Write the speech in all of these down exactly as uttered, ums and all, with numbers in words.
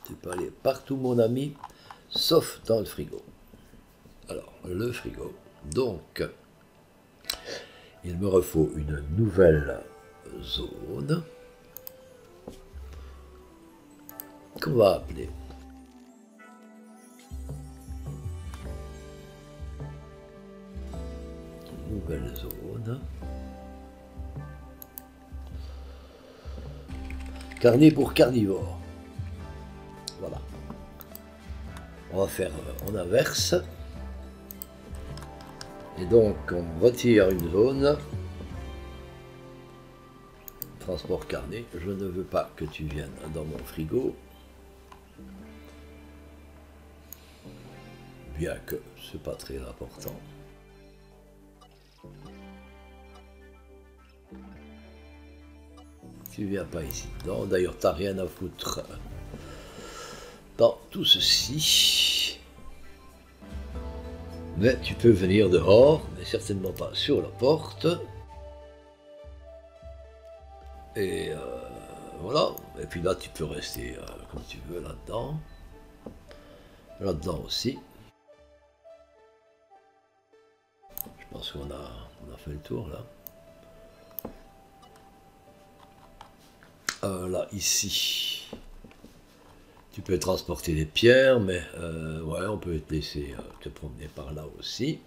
Tu peux aller partout, mon ami, sauf dans le frigo. Alors, le frigo. Donc, il me refaut une nouvelle zone qu'on va appeler nouvelle zone. Carnet pour carnivore. Voilà. On va faire en inverse. Et donc, on retire une zone. Transport carnet. Je ne veux pas que tu viennes dans mon frigo. Bien que c'est pas très important. Tu viens pas ici. Non, d'ailleurs, t'as rien à foutre dans tout ceci. Mais tu peux venir dehors, mais certainement pas sur la porte. Et euh, voilà. Et puis là, tu peux rester euh, comme tu veux là-dedans. Là-dedans aussi. Je pense qu'on a, on a fait le tour là. Euh, là, ici, tu peux transporter des pierres, mais euh, ouais, on peut te laisser euh, te promener par là aussi.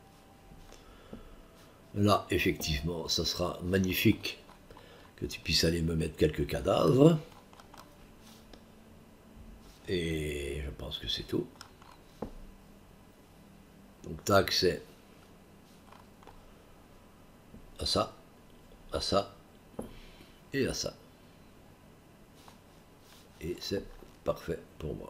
Là, effectivement, ça sera magnifique que tu puisses aller me mettre quelques cadavres. Et je pense que c'est tout. Donc, tu as accès à ça, à ça et à ça. Et c'est parfait pour moi.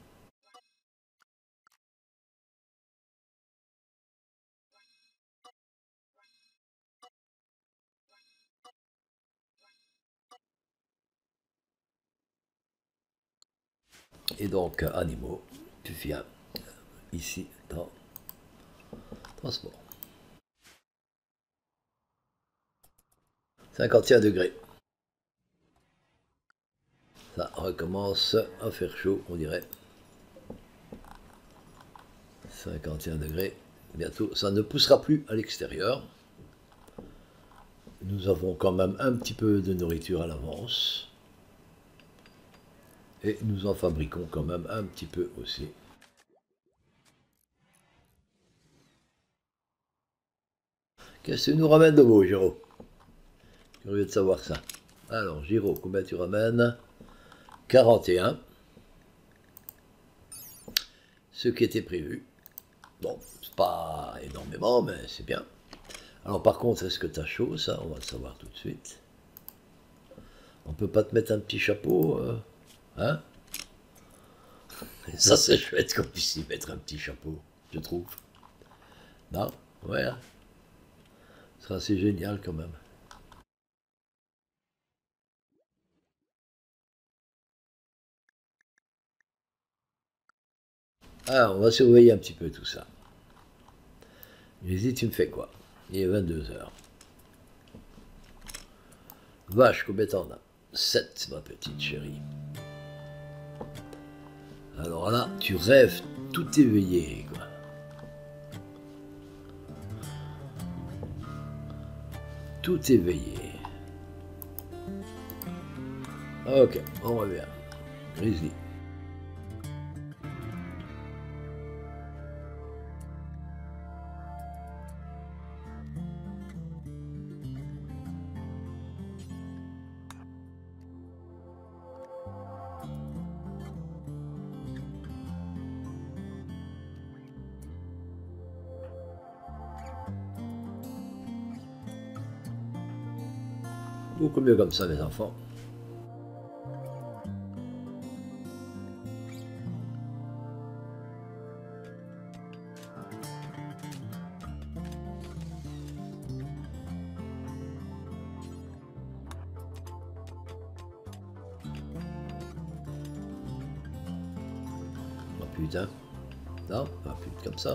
Et donc, animaux, tu viens ici dans transport. cinquante et un degrés. Ça recommence à faire chaud, on dirait. cinquante et un degrés. Bientôt, ça ne poussera plus à l'extérieur. Nous avons quand même un petit peu de nourriture à l'avance. Et nous en fabriquons quand même un petit peu aussi. Qu'est-ce que tu nous ramènes de beau, Giro? Curieux de savoir ça. Alors, Giro, combien tu ramènes? quarante et un. Ce qui était prévu. Bon, c'est pas énormément, mais c'est bien. Alors par contre, est-ce que tu as chaud, ça? On va le savoir tout de suite. On peut pas te mettre un petit chapeau, euh, hein? Ça c'est chouette qu'on puisse y mettre un petit chapeau, je trouve. Non? Ouais. Hein, ce sera assez génial quand même. Ah, on va surveiller un petit peu tout ça. Vas-y, tu me fais quoi? Il est vingt-deux heures. Vache, combien t'en as? sept, ma petite chérie. Alors là, tu rêves tout éveillé, quoi. Tout éveillé. Ok, on revient. Grizzly. Beaucoup mieux comme ça, les enfants. Oh putain. Non, pas plus comme ça.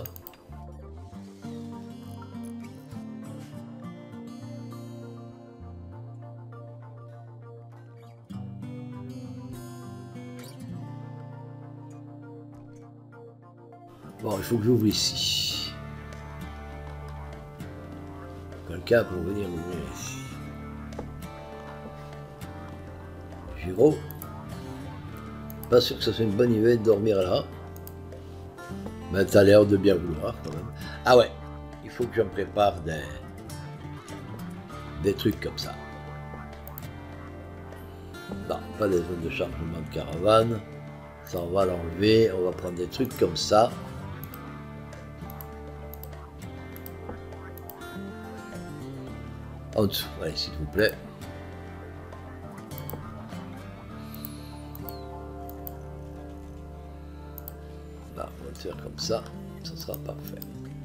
Bon, il faut que j'ouvre ici. Quelqu'un pour venir ouvrir ici. Giro. Pas sûr que ce soit une bonne idée de dormir là. Mais t'as l'air de bien vouloir quand même. Ah ouais, il faut que je me prépare des, des trucs comme ça. Non, pas des zones de chargement de caravane. Ça, on va l'enlever. On va prendre des trucs comme ça. En dessous, allez, s'il vous plaît. Là, on va le faire comme ça. Ça sera parfait.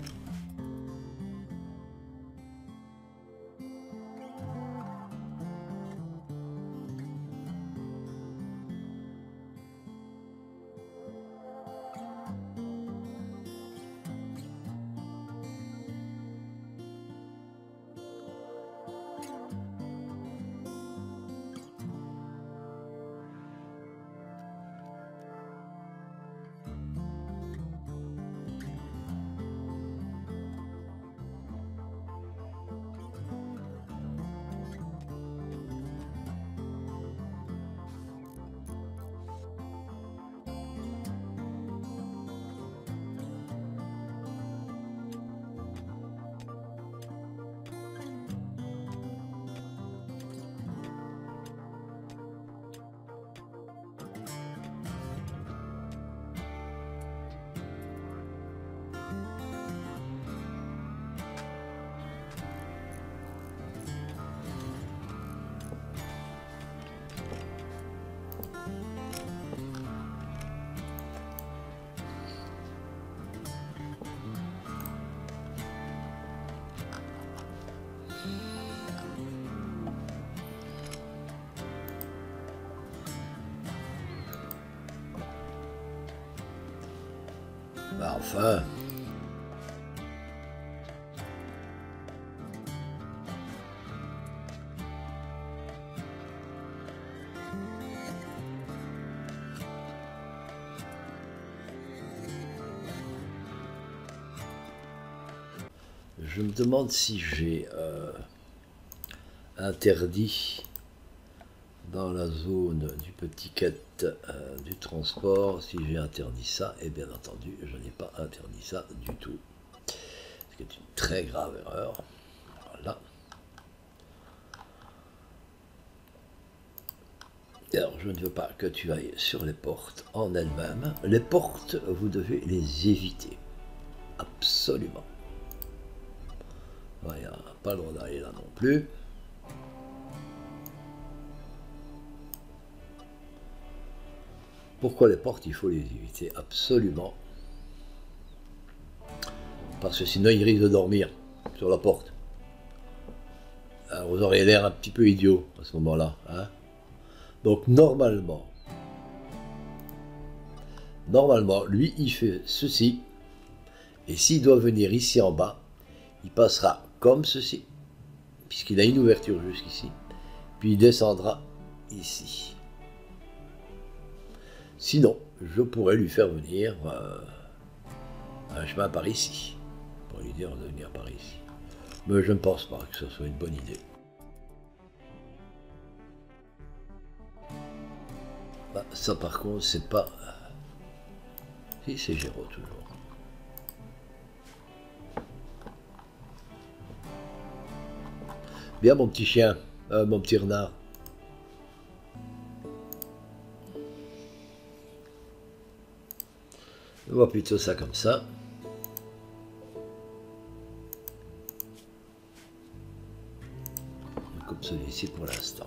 Bah enfin. Je me demande si j'ai euh, interdit dans la zone du petit quête euh, du transport, si j'ai interdit ça, et bien entendu, je n'ai pas interdit ça du tout. Ce qui est une très grave erreur. Voilà. Alors, je ne veux pas que tu ailles sur les portes en elles-mêmes. Les portes, vous devez les éviter. Absolument. Il n'y a pas le droit d'aller là non plus. Pourquoi les portes, il faut les éviter? Absolument. Parce que sinon, ils risquent de dormir sur la porte. Alors, vous aurez l'air un petit peu idiot à ce moment-là. Hein? Donc, normalement, normalement, lui, il fait ceci. Et s'il doit venir ici en bas, il passera comme ceci, puisqu'il a une ouverture jusqu'ici. Puis il descendra ici. Sinon, je pourrais lui faire venir euh, un chemin par ici. Pour lui dire de venir par ici. Mais je ne pense pas que ce soit une bonne idée. Bah, ça par contre, c'est pas... Si, c'est Géraud toujours. Bien mon petit chien, euh, mon petit renard. On va plutôt ça comme ça. On coupe celui-ci pour l'instant.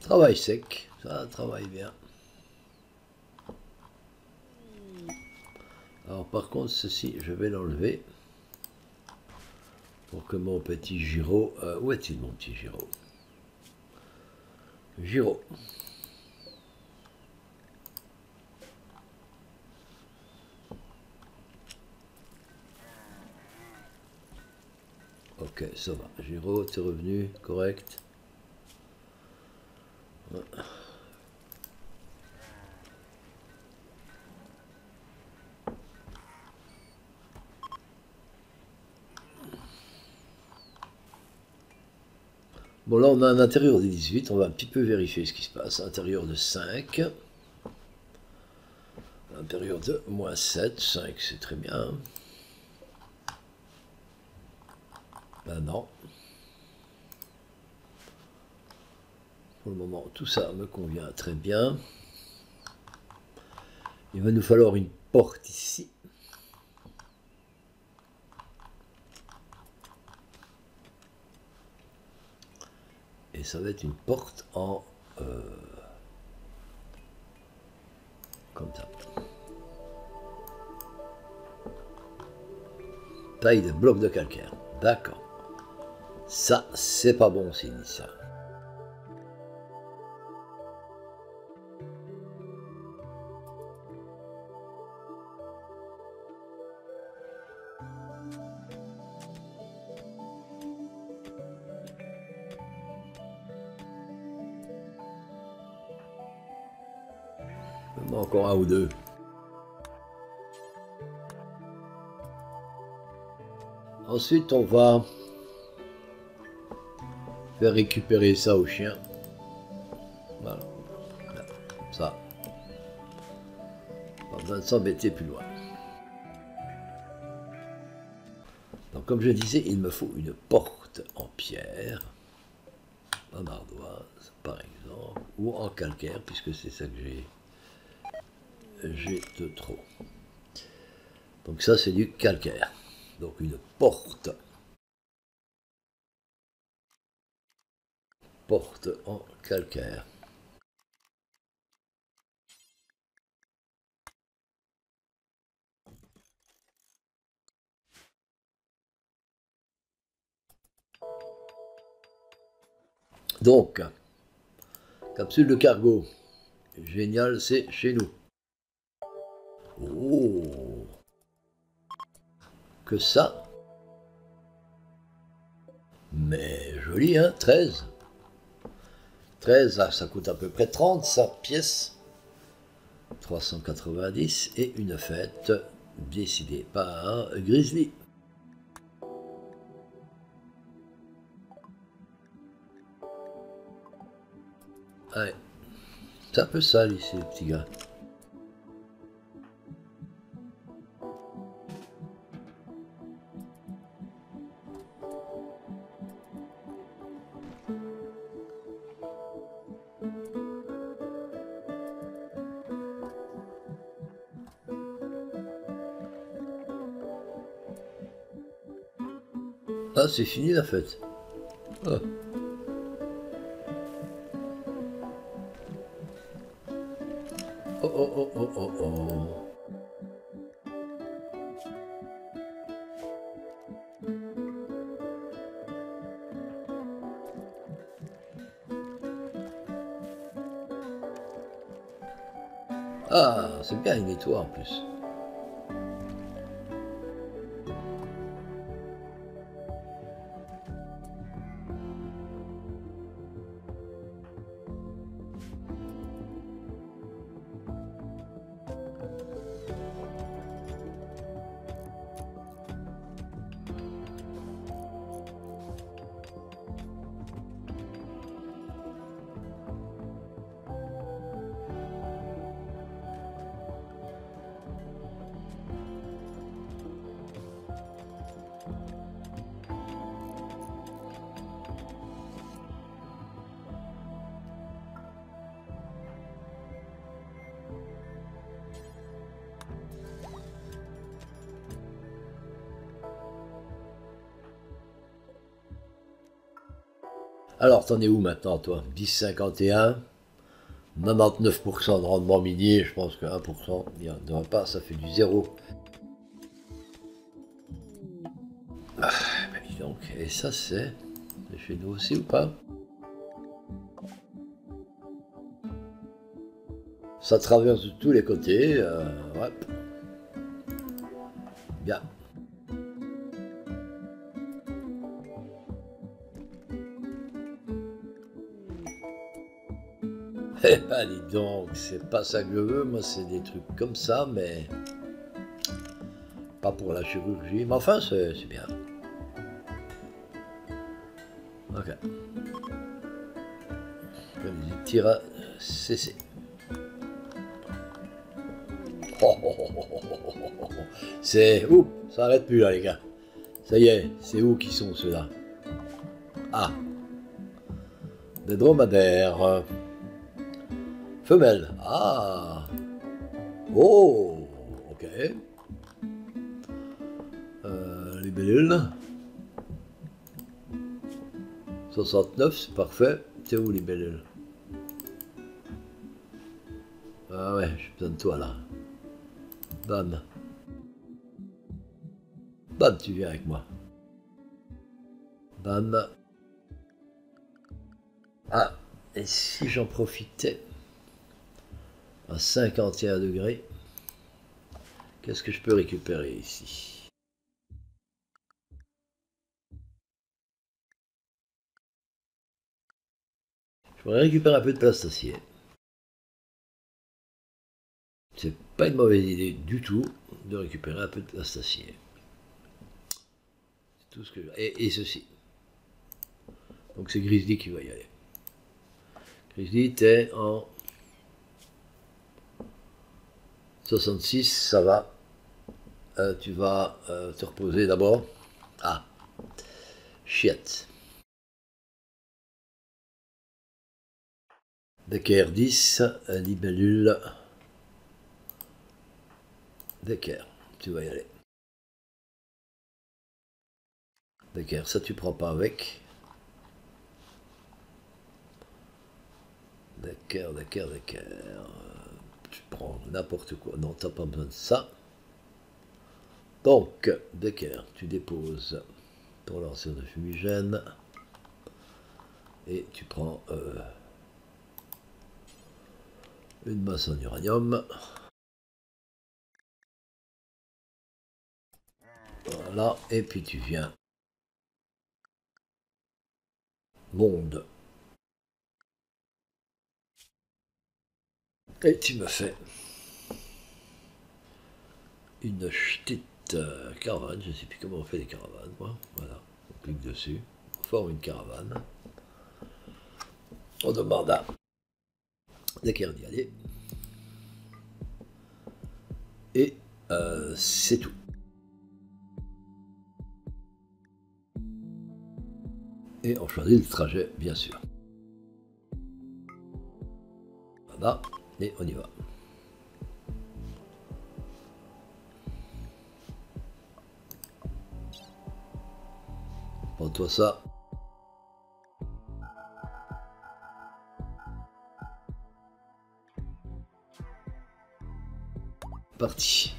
Travail sec, ça travaille bien. Alors par contre, ceci, je vais l'enlever pour que mon petit Giro... Euh, où est-il mon petit Giro? Giro. Ok, ça va. Giro, t'es revenu, correct. Ouais. Bon, là, on a un intérieur de dix-huit. On va un petit peu vérifier ce qui se passe. Intérieur de cinq. Intérieur de moins sept. cinq, c'est très bien. Ben non. Pour le moment, tout ça me convient très bien. Il va nous falloir une porte ici. Et ça va être une porte en... Euh, comme ça. Taille de bloc de calcaire. D'accord. Ça, c'est pas bon signe, ça. Encore un ou deux. Ensuite, on va faire récupérer ça au chien. Voilà. Là, ça. Pas besoin de s'embêter plus loin. Donc, comme je disais, il me faut une porte en pierre, en ardoise, par exemple, ou en calcaire, puisque c'est ça que j'ai. J'ai de trop. Donc ça, c'est du calcaire. Donc une porte. Porte en calcaire. Donc, capsule de cargo. Génial, c'est chez nous. Oh, que ça. Mais joli, hein, treize. treize, ah, ça coûte à peu près trente, ça, pièce. trois cent quatre-vingt-dix et une fête décidée par Grizzly. Ouais, c'est un peu sale ici, le petit gars. Ah, c'est fini la fête. Ah. Oh oh oh oh oh oh. Ah, c'est bien, il nettoie en plus. Alors, t'en es où maintenant, toi? dix virgule cinquante et un, quatre-vingt-dix-neuf pour cent de rendement minier, je pense que un pour cent, il n'y en aura pas, ça fait du zéro. Ah, ben dis donc, et ça c'est chez nous aussi ou pas? Ça traverse de tous les côtés, euh, ouais. Bien. Eh ben dis donc, c'est pas ça que je veux, moi c'est des trucs comme ça, mais pas pour la chirurgie, mais enfin c'est bien. Ok. Les tirs à cesser. Oh, oh, oh, oh, oh, oh. C'est... Ouh, ça arrête plus là les gars. Ça y est, c'est où qui sont ceux-là? Ah, des dromadaires. Femelles. Ah. Oh, ok. Euh, libellule. soixante-neuf, c'est parfait. C'est où libellule? Ah ouais, j'ai besoin de toi là. Bam. Bam, tu viens avec moi. Bam. Ah, et si j'en profitais à cinquante et un degrés, qu'est-ce que je peux récupérer ici? Je pourrais récupérer un peu de plastacier. C'est pas une mauvaise idée du tout de récupérer un peu de plastacier. C'est tout ce que je... et, et ceci. Donc c'est Grizzly qui va y aller. Grizzly, t'es en soixante-six, ça va. Euh, tu vas euh, te reposer d'abord. Ah, chiette. Decker dix, libellule. Decker, tu vas y aller. Decker, ça tu prends pas avec. Decker, Decker, Decker. Tu prends n'importe quoi. Non, t'as pas besoin de ça. Donc, Decker, tu déposes ton lanceur de fumigène. Et tu prends euh, une masse en uranium. Voilà, et puis tu viens. Monde. Et tu me fais une petite euh, caravane. Je ne sais plus comment on fait les caravanes, moi. Voilà, on clique dessus, on forme une caravane. On demande à Decker d'y aller. Et euh, c'est tout. Et on choisit le trajet, bien sûr. Voilà, et on y va. Prends-toi ça. Parti.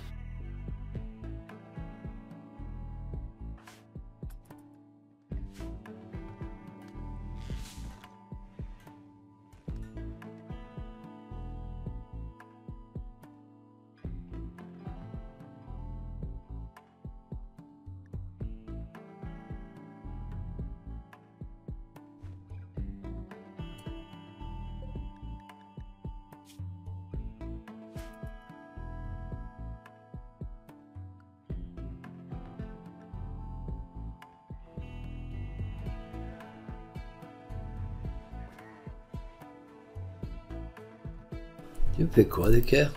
Tu me fais quoi, Decker?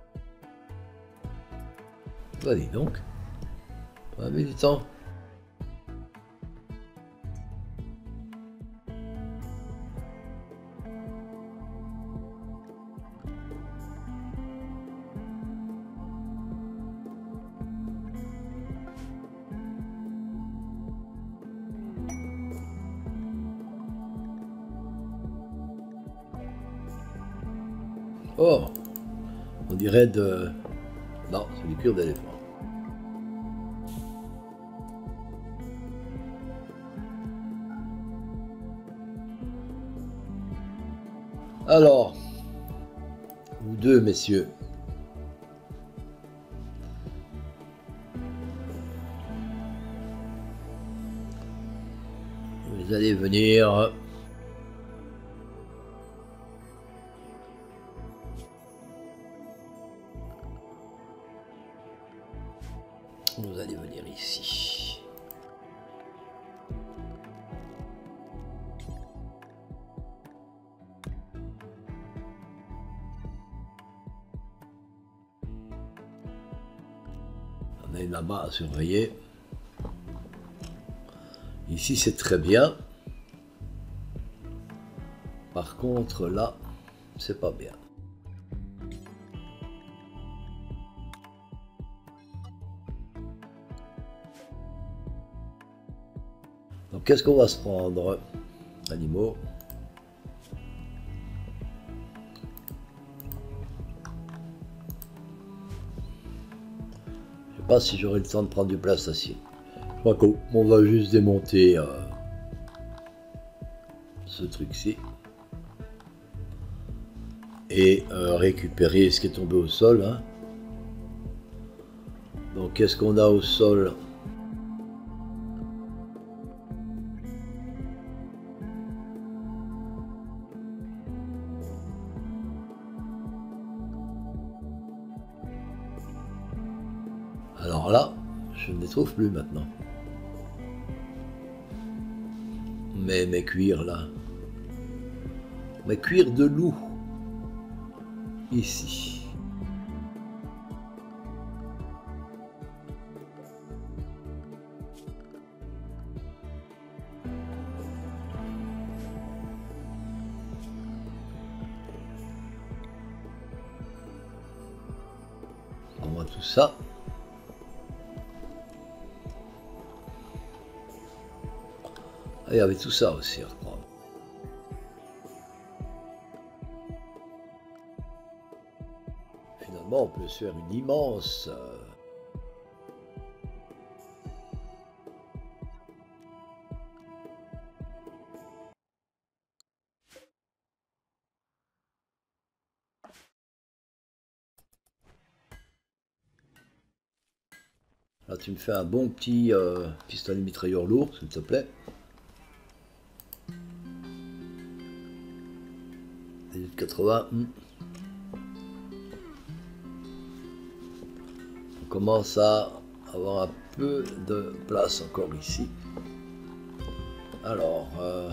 Bah dis donc. On a mis du temps. Oh, on dirait de... Non, c'est du cuir d'éléphant. Alors, vous deux, messieurs, vous allez venir vous allez venir ici. On a une là-bas à surveiller. Ici c'est très bien. Par contre là, c'est pas bien. Donc qu'est-ce qu'on va se prendre, animaux? Je sais pas si j'aurai le temps de prendre du plastacier. Je crois qu'on va juste démonter euh, ce truc-ci et euh, récupérer ce qui est tombé au sol. Hein. Donc qu'est-ce qu'on a au sol? Alors là, je ne les trouve plus maintenant. Mais mes cuirs là. Mes cuirs de loup. Ici. On voit tout ça. Il y avait tout ça aussi à reprendre. Finalement, on peut se faire une immense... Euh... Là, tu me fais un bon petit euh, pistolet mitrailleur lourd, s'il te plaît. quatre-vingts. On commence à avoir un peu de place encore ici. Alors, euh...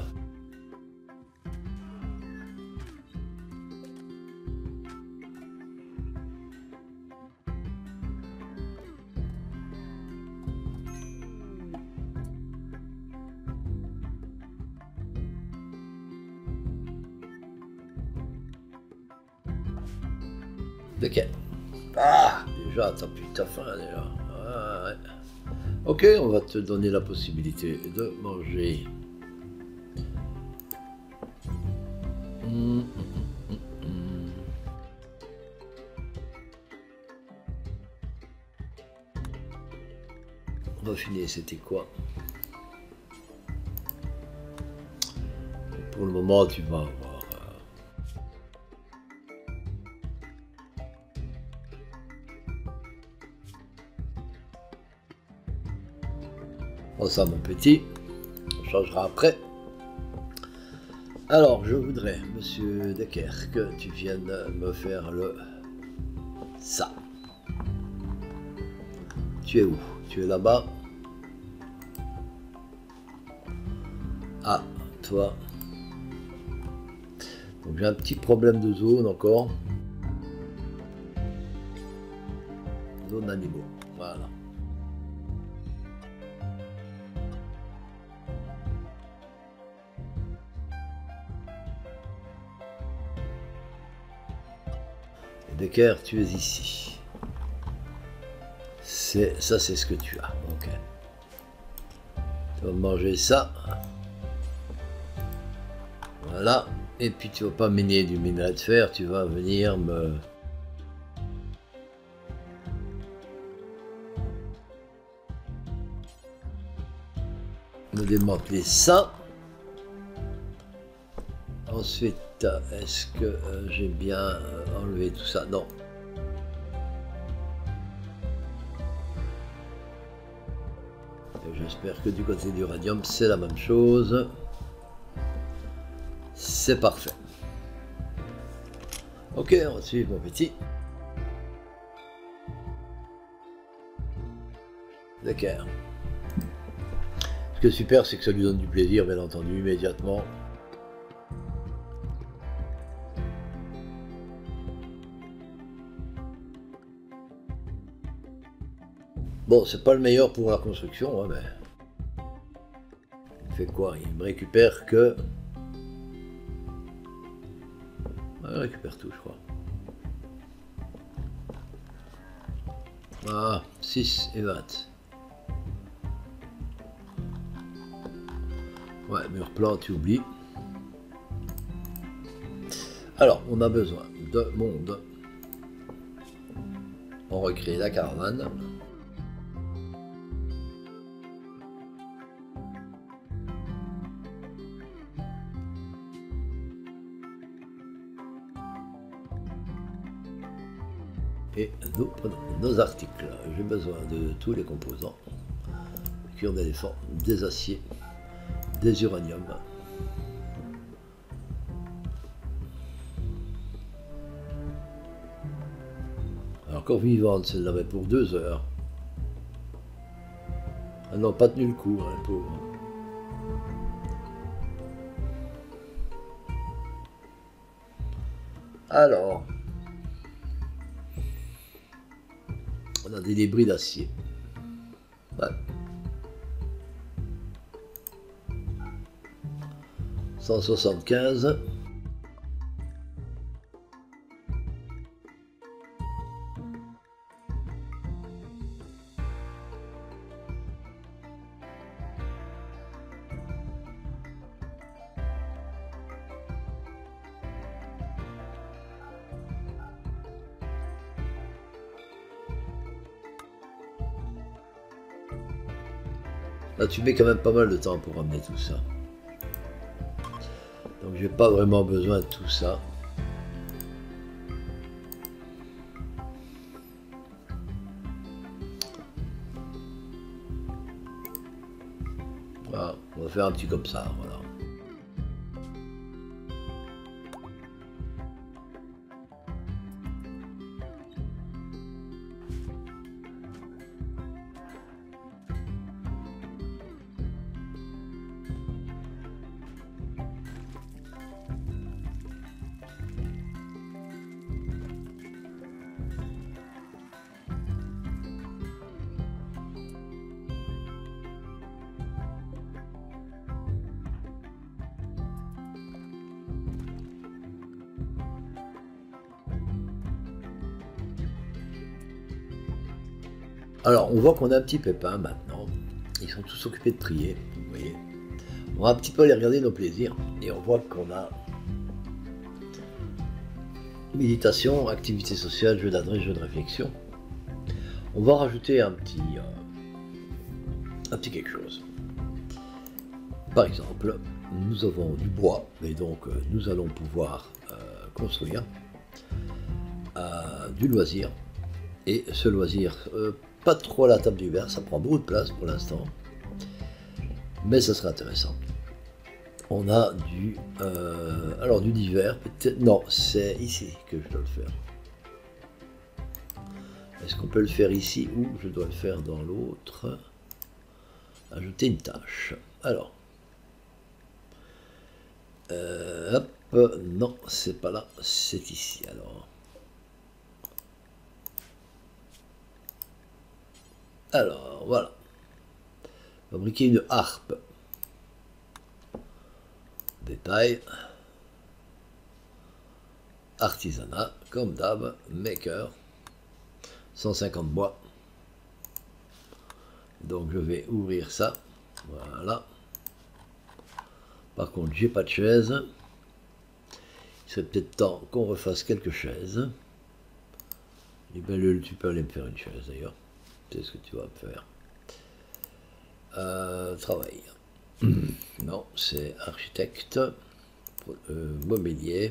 ok. Ah, déjà, t'as plus ta faim déjà. Ah, ouais. Ok, on va te donner la possibilité de manger. Mmh, mmh, mmh, mmh. On va finir, c'était quoi? Pour le moment, tu vas avoir... Bon, ça, mon petit, on changera après. Alors, je voudrais, monsieur Decker, que tu viennes me faire le... ça. Tu es où? Tu es là-bas? Ah, toi. Donc, j'ai un petit problème de zone encore. Zone animaux, voilà. Decker, tu es ici. C'est ça, c'est ce que tu as. Ok. Tu vas manger ça. Voilà. Et puis tu vas pas miner du minerai de fer, tu vas venir me... me démanteler ça. Ensuite, est-ce que euh, j'ai bien euh, enlevé tout ça? Non. J'espère que du côté du radium, c'est la même chose. C'est parfait. Ok, on va suivre mon petit. D'accord. Ce qui est super, c'est que ça lui donne du plaisir, bien entendu, immédiatement. Bon, c'est pas le meilleur pour la construction, hein, mais... il fait quoi? Il me récupère que... il récupère tout, je crois. Ah, six et vingt. Ouais, mur plat, tu oublies. Alors, on a besoin de monde. On recrée la caravane. Et nous prenons nos articles. J'ai besoin de tous les composants. Cuir d'éléphant, des aciers, des uraniums. Alors, encore vivante, celle-là, mais pour deux heures. Elle n'a pas tenu le coup, hein, pauvre. Alors, on a des débris d'acier. Ouais. cent soixante-quinze. Là, tu mets quand même pas mal de temps pour ramener tout ça. Donc, j'ai pas vraiment besoin de tout ça. Voilà, on va faire un petit comme ça, voilà. Alors, on voit qu'on a un petit pépin maintenant. Ils sont tous occupés de trier, vous voyez. On va un petit peu aller regarder nos plaisirs. Et on voit qu'on a méditation, activité sociale, jeu d'adresse, jeu de réflexion. On va rajouter un petit, euh, un petit quelque chose. Par exemple, nous avons du bois, et donc euh, nous allons pouvoir euh, construire euh, du loisir. Et ce loisir, euh, pas trop à la table d'hiver, ça prend beaucoup de place pour l'instant, mais ça sera intéressant. On a du, euh, alors du divers, peut-être, non, c'est ici que je dois le faire. Est-ce qu'on peut le faire ici ou je dois le faire dans l'autre? Ajouter une tâche. Alors, euh, hop, non, c'est pas là, c'est ici alors. Alors, voilà. Fabriquer une harpe. Détail. Artisanat, comme d'hab, maker. cent cinquante bois. Donc je vais ouvrir ça. Voilà. Par contre, j'ai pas de chaise. Il serait peut-être temps qu'on refasse quelques chaises. Les bellules, tu peux aller me faire une chaise d'ailleurs. C'est ce que tu vas me faire. Euh, travail. Non, c'est architecte, euh, mobilier.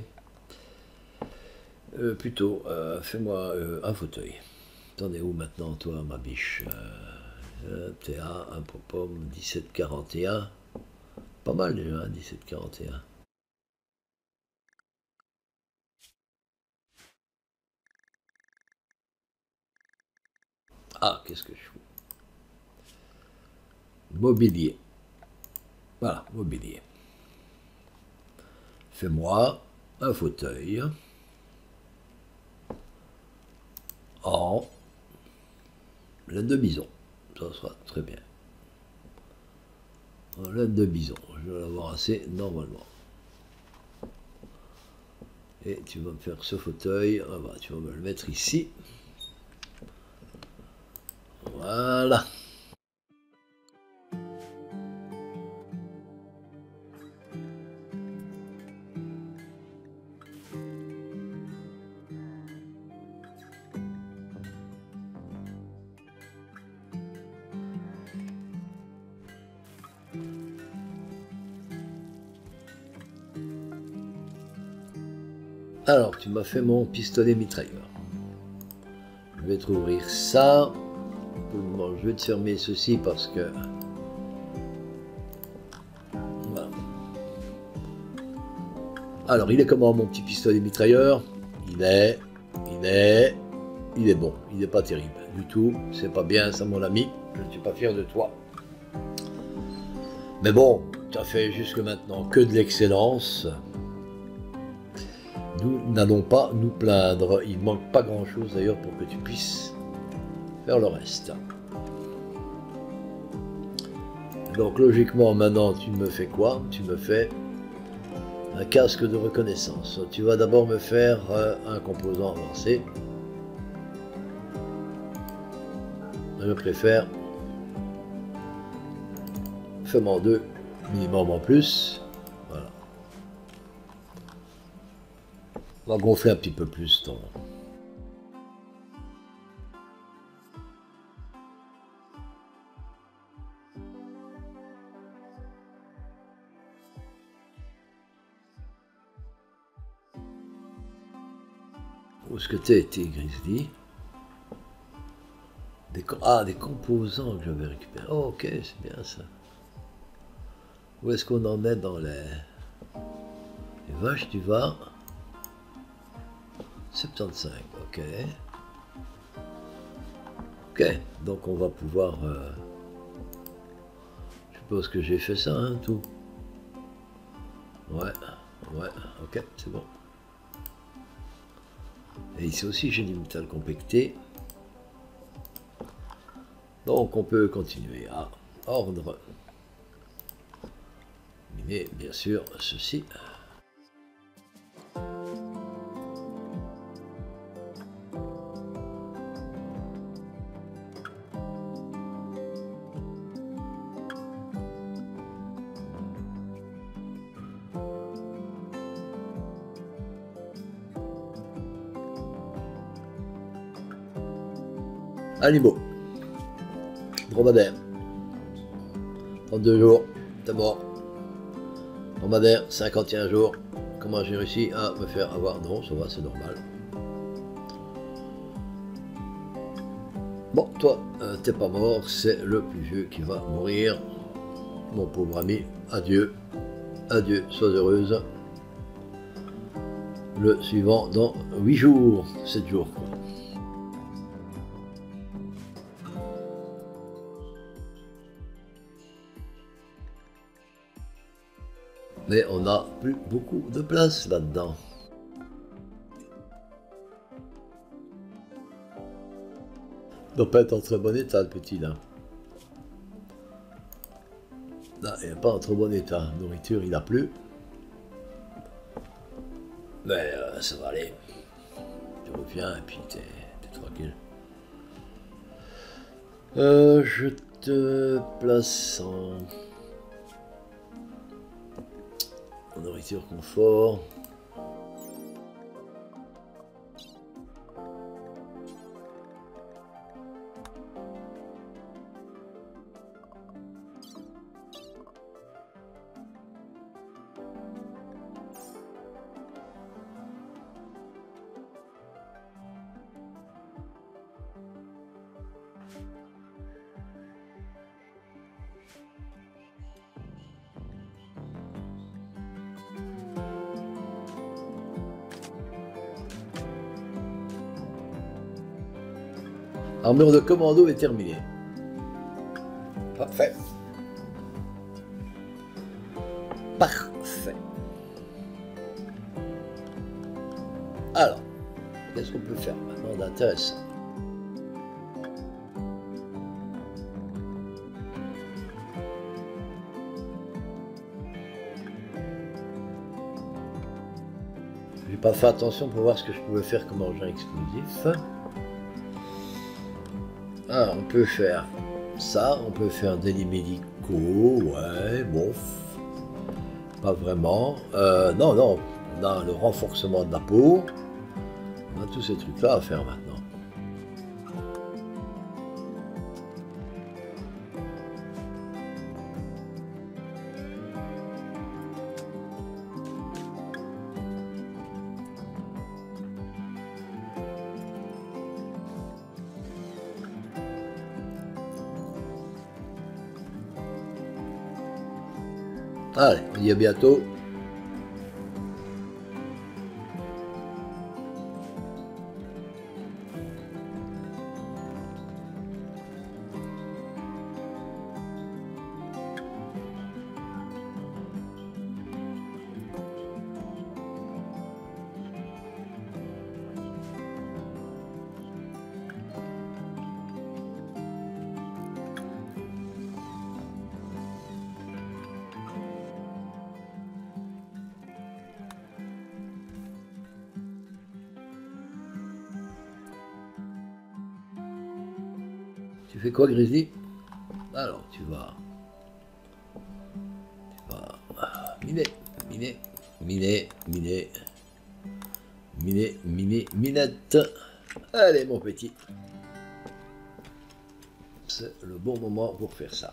Euh, plutôt, euh, fais-moi euh, un fauteuil. T'en es où maintenant, toi, ma biche? euh, T A, un pom-pom, dix-sept quarante et un. Pas mal déjà, hein, dix-sept quarante et un. Ah, qu'est-ce que je fous? Mobilier. Voilà, mobilier. Fais-moi un fauteuil en laine de bison. Ça sera très bien. En laine de bison. Je vais l'avoir assez normalement. Et tu vas me faire ce fauteuil. Ah bah, tu vas me le mettre ici. Voilà. Alors, tu m'as fait mon pistolet mitrailleur. Je vais te ouvrir ça. Pour le moment, je vais te fermer ceci parce que... Voilà. Alors, il est comment mon petit pistolet mitrailleur? Il est... Il est... Il est bon. Il n'est pas terrible du tout. C'est pas bien ça, mon ami. Je ne suis pas fier de toi. Mais bon, tu as fait jusque maintenant que de l'excellence. Nous n'allons pas nous plaindre. Il ne manque pas grand-chose d'ailleurs pour que tu puisses faire le reste. Donc logiquement, maintenant, tu me fais quoi? Tu me fais un casque de reconnaissance. Tu vas d'abord me faire euh, un composant avancé. Je préfère. Fais-moi deux, minimum en plus. Voilà. On va gonfler un petit peu plus ton... Où est-ce que t'es, t'es Grizzly? Des... Ah, des composants que j'avais récupérés. Oh, ok, c'est bien ça. Où est-ce qu'on en est dans les... Les vaches, tu vas... soixante-quinze, ok. Ok, donc on va pouvoir... Euh... Je suppose que j'ai fait ça, hein, tout. Ouais, ouais, ok, c'est bon. Et ici aussi, j'ai du métal compacté. Donc on peut continuer à ordre. Mais bien sûr, ceci. Animaux. Dromadaire. trente-deux jours, t'es mort. Dromadaire, cinquante et un jours. Comment j'ai réussi à me faire avoir? Non, ça va, c'est normal. Bon, toi, euh, t'es pas mort, c'est le plus vieux qui va mourir. Mon pauvre ami, adieu. Adieu, sois heureuse. Le suivant dans huit jours, sept jours, quoi. Mais on n'a plus beaucoup de place là-dedans. Il doit pas être en très bon état, le petit, là. Là, il n'est pas en trop bon état. Nourriture, il n'a plus. Mais euh, ça va aller. Tu reviens et puis t'es es tranquille. Euh, je te place en... en nourriture confort. Armure de commando est terminée. Parfait. Parfait. Alors, qu'est-ce qu'on peut faire maintenant d'intéressant? J'ai pas fait attention pour voir ce que je pouvais faire comme engin explosif. Ah, on peut faire ça, on peut faire des lits médicaux, ouais, bon, pas vraiment. Euh, non, non, on a le renforcement de la peau. On a tous ces trucs-là à faire maintenant. Allez, on dit à bientôt. Tu fais quoi, Grizzly? Alors, tu vas... Tu vas... Miner, miner, miner, miner, miner, miner, minette. Allez, mon petit. C'est le bon moment pour faire ça.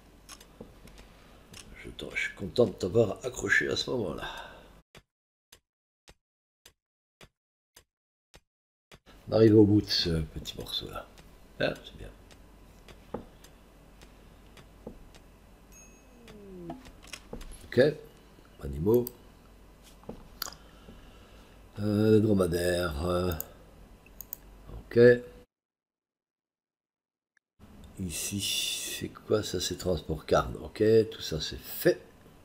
Je, je suis content de t'avoir accroché à ce moment-là. On arrive au bout de ce petit morceau-là. Ah, c'est bien. Ok, animaux, euh, dromadaire, euh, ok. Ici, c'est quoi ça? C'est transport carne, ok, tout ça c'est fait.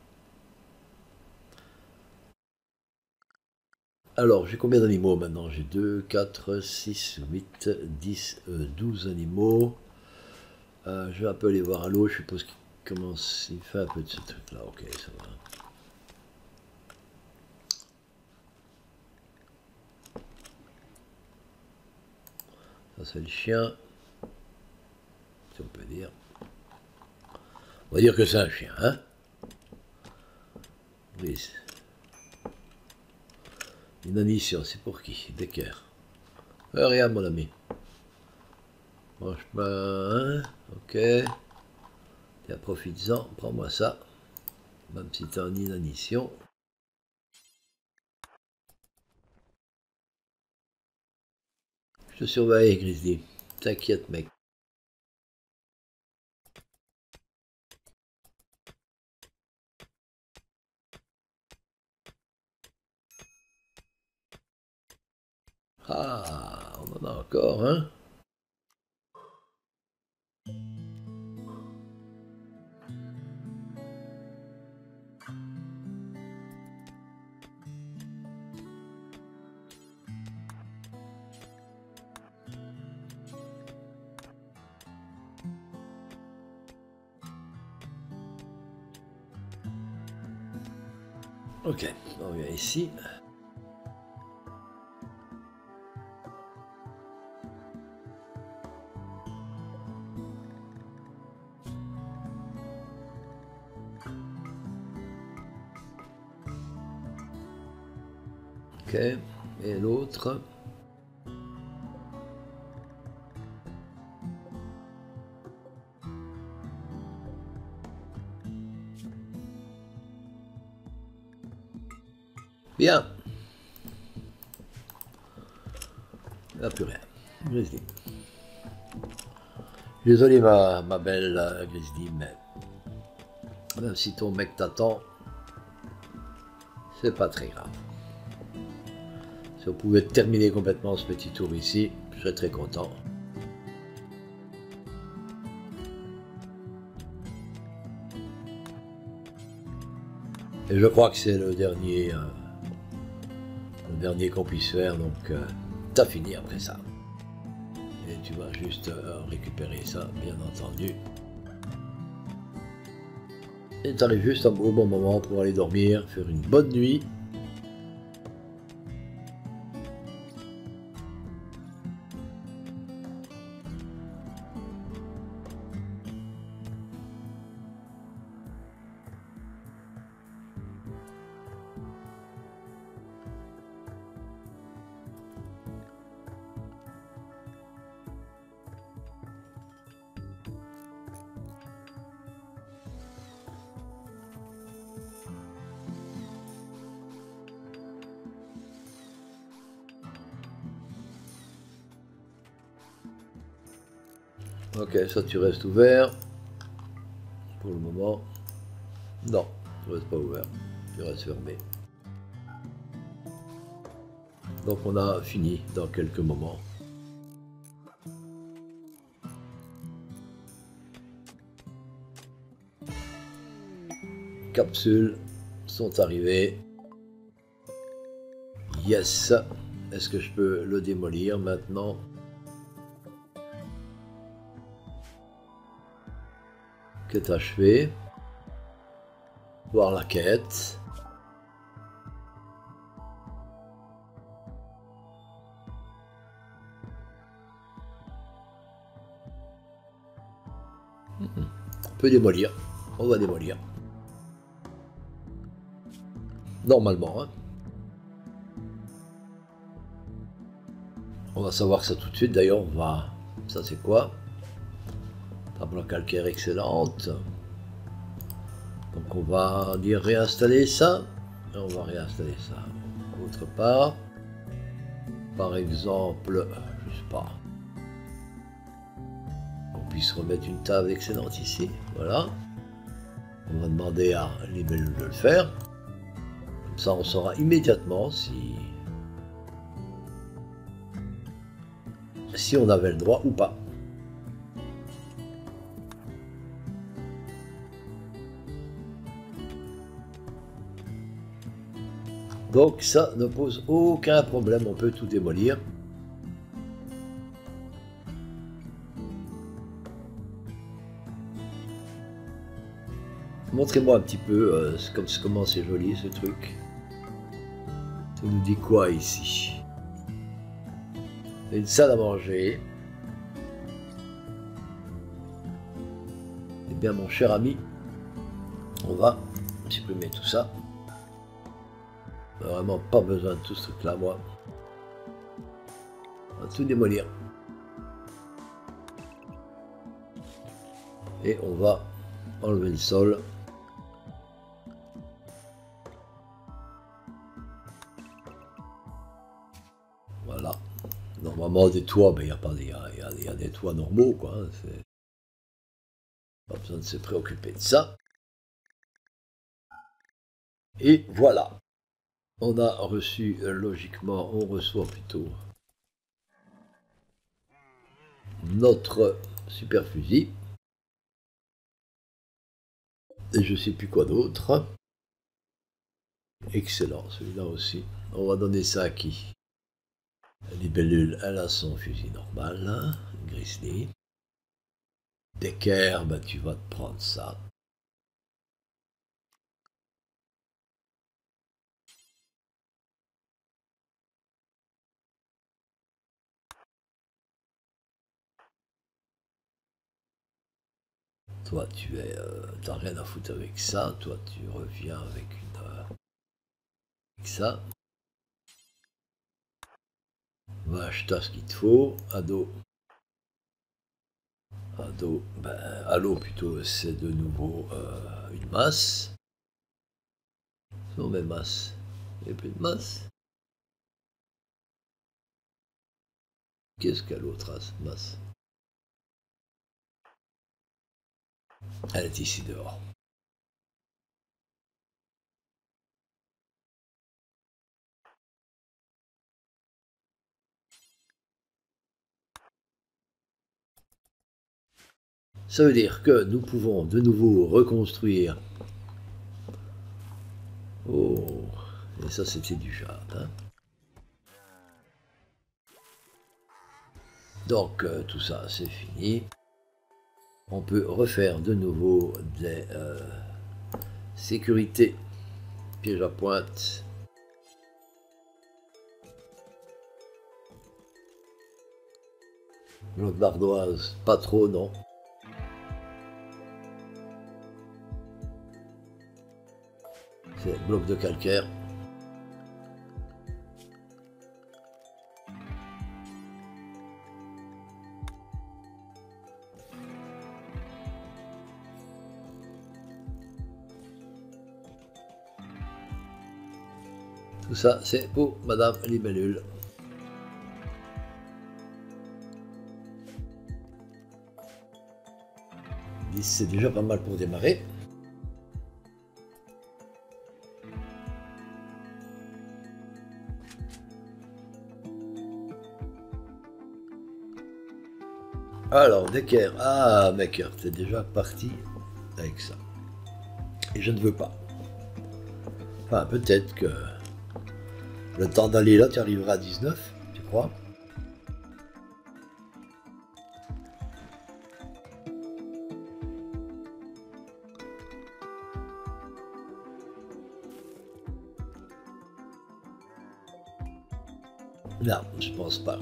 Alors, j'ai combien d'animaux maintenant? J'ai deux, quatre, six, huit, dix, douze animaux. Euh, je vais un peu aller voir à l'eau, je suppose qu'il commence, il fait un peu de ce truc là, ok, ça va. Ça c'est le chien, si on peut dire. On va dire que c'est un chien, hein? Oui. Une addition, c'est pour qui? Becker. Euh, rien, mon ami. Mange pas, hein? Ok. Tiens, profites-en, prends-moi ça. Même si t'es en inanition. Je te surveille, Grizzly. T'inquiète, mec. Ah, on en a encore, hein? Ok, on vient ici. Ok, et l'autre. Bien. Il n'y a plus rien. Grizzly. Désolé ma, ma belle euh, Grizzly, mais même si ton mec t'attend, c'est pas très grave. Si on pouvait terminer complètement ce petit tour ici, je serais très content. Et je crois que c'est le dernier, euh, le dernier qu'on puisse faire, donc euh, t'as fini après ça. Et tu vas juste euh, récupérer ça, bien entendu. Et tu arrives juste au bon moment pour aller dormir, faire une bonne nuit. Ok, ça tu restes ouvert. Pour le moment. Non, tu restes pas ouvert. Tu restes fermé. Donc on a fini dans quelques moments. Capsules sont arrivées. Yes. Est-ce que je peux le démolir maintenant? Quête achevée. Voir la quête. On peut démolir. On va démolir. Normalement. Hein. On va savoir ça tout de suite. D'ailleurs, on va... Ça c'est quoi? Table calcaire excellente. Donc on va dire réinstaller ça. Et on va réinstaller ça autre part. Par exemple, je sais pas. On puisse remettre une table excellente ici. Voilà. On va demander à Libellule de le faire. Comme ça on saura immédiatement si... si on avait le droit ou pas. Donc ça ne pose aucun problème, on peut tout démolir. Montrez-moi un petit peu euh, comme, comment c'est joli ce truc. Ça nous dit quoi ici? Une salle à manger. Eh bien mon cher ami, on va supprimer tout ça. Vraiment pas besoin de tout ce truc là moi. On va tout démolir. Et on va enlever le sol. Voilà. Normalement des toits, il y a pas des, y a, y a des toits normaux quoi. Hein, pas besoin de se préoccuper de ça. Et voilà. On a reçu, euh, logiquement, on reçoit plutôt notre super fusil. Et je sais plus quoi d'autre. Excellent, celui-là aussi. On va donner ça à qui? Libellule, elle a son fusil normal, hein, Grizzly. Decker, bah tu vas te prendre ça. Toi, tu es, euh, t'as rien à foutre avec ça. Toi, tu reviens avec une, euh, avec ça. Va acheter ce qu'il te faut. Ado. Ado, ben, Halo plutôt, c'est de nouveau euh, une masse. Non, mais masse. Il n'y a plus de masse. Qu'est-ce qu'à l'autre masse? Elle est ici dehors. Ça veut dire que nous pouvons de nouveau reconstruire Oh, et ça c'était du jardin. Donc euh, tout ça c'est fini. On peut refaire de nouveau des euh, sécurités, piège à pointe. Bloc d'ardoise, pas trop non. C'est bloc de calcaire. Tout ça, c'est pour Madame Libellule. dix, c'est déjà pas mal pour démarrer. Alors, Decker. Ah, Decker, t'es déjà parti avec ça. Et je ne veux pas. Enfin, peut-être que le temps d'aller là, tu arriveras à dix-neuf, tu crois? Non, je pense pas.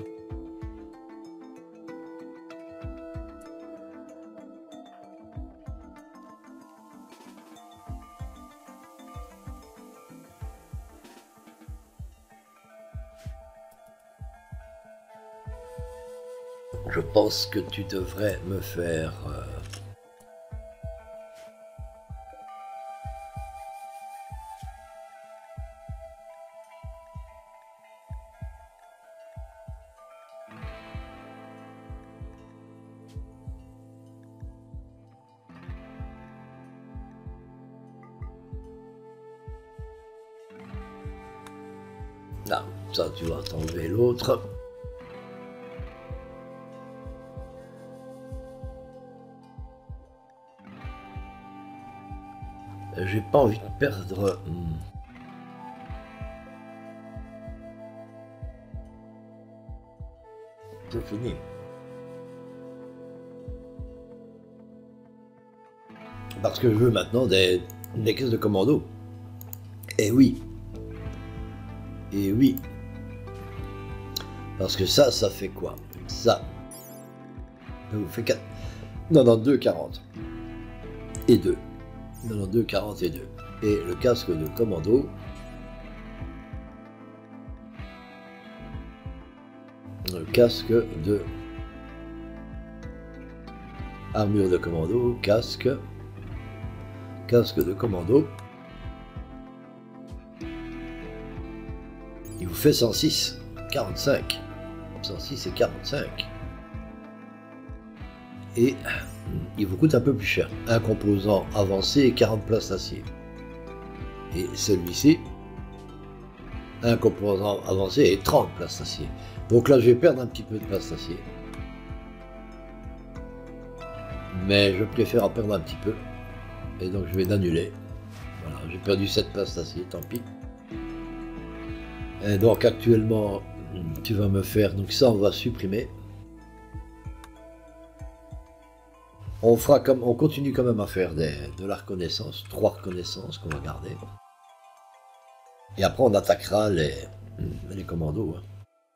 Je pense que tu devrais me faire... Euh... Là, ça tu vas t'enlever l'autre. J'ai pas envie de perdre... Hmm. C'est fini. Parce que je veux maintenant des, des caisses de commando. Et oui. Et oui. Parce que ça, ça fait quoi? Ça. Ça vous fait quatre... quatre-vingt-douze quarante. Et deux. quatre-vingt-douze quarante et deux. Et le casque de commando. Le casque de... Armure de commando, casque. Casque de commando. Il vous fait cent six, quarante-cinq. cent six et quarante-cinq. Et il vous coûte un peu plus cher. Un composant avancé et quarante places d'acier. Et celui-ci, un composant avancé et trente places d'acier. Donc là, je vais perdre un petit peu de place d'acier. Mais je préfère en perdre un petit peu. Et donc je vais l'annuler. Voilà, j'ai perdu sept places d'acier, tant pis. Et donc actuellement, tu vas me faire, donc ça on va supprimer. On fera comme, on continue quand même à faire des, de la reconnaissance, trois reconnaissances qu'on va garder. Et après on attaquera les, les commandos. Hein.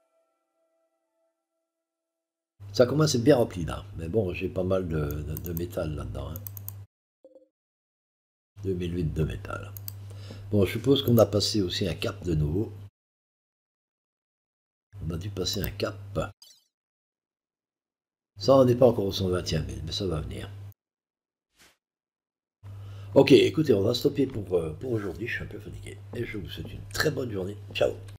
Ça commence à être bien rempli là, mais bon j'ai pas mal de, de, de métal là-dedans. Hein. deux mille huit de métal. Bon, je suppose qu'on a passé aussi un cap de nouveau. On a dû passer un cap. Ça, on n'est pas encore au cent vingtième, mais ça va venir. Ok, écoutez, on va stopper pour, pour aujourd'hui. Je suis un peu fatigué. Et je vous souhaite une très bonne journée. Ciao.